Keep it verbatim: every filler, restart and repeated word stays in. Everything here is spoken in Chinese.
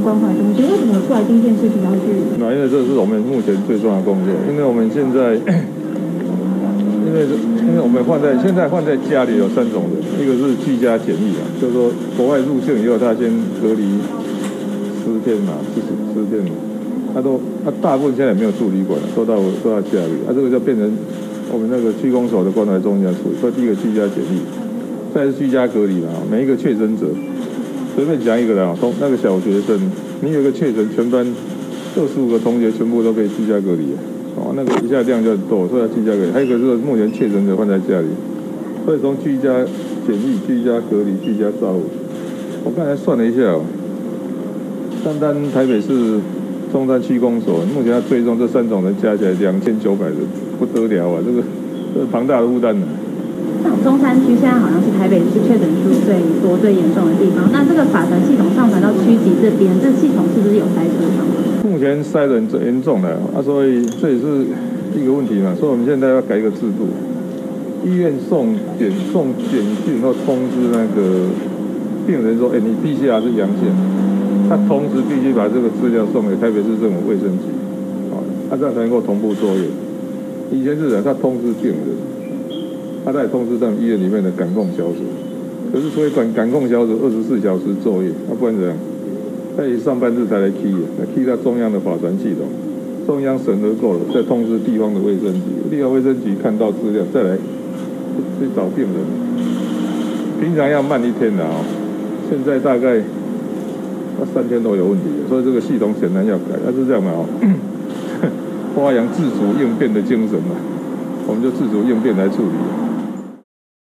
关怀中心，为什么出来第一件事情要去？ 那因为这是我们目前最重要的工作，因为我们现在，因为因为我们放在现在放在家里有三种人，一个是居家检疫啊，就是说国外入境以后他先隔离十天嘛，十十天嘛，他都他大部分现在也没有住旅馆了，都到都到家里，啊这个就变成我们那个区公所的关怀中心来处理。所以第一个居家检疫，再是居家隔离啦，每一个确诊者。随便讲一个啦，从那个小学生，你有一个确诊，全班二十五个同学全部都可以居家隔离，哦，那个一下量就很多，所以要居家隔离。还有一个是目前确诊者放在家里，所以从居家检疫、居家隔离、居家照护，我刚才算了一下哦，单单台北市中山区公所目前要追踪这三种人加起来两千九百人，不得了啊！这个这是庞大的负担呢。 像中山区现在好像是台北市确诊数最多、最严重的地方。那这个法传系统上传到区级这边，这系统是不是有塞车上？ 目前塞得很严重了啊，所以这也是一个问题嘛。所以我们现在要改一个制度，医院送简送简讯或通知那个病人说，哎、欸，你 P C R 是阳性，他同时必须把这个资料送给台北市政府卫生局，啊，他这样才能够同步作业。以前是人他通知病人。他在通知他们医院里面的感控小组，可是所以感感控小组二十四小时作业，要、啊、不然怎样？他以上半日才来 key， 来 key 到中央的法传系统，中央审核过了，再通知地方的卫生局，地方卫生局看到资料再来去找病人。平常要慢一天的啊、哦，现在大概那三天都有问题，所以这个系统显然要改。那、啊、是这样嘛？哦，发扬自主应变的精神嘛。我们就自主应变来处理。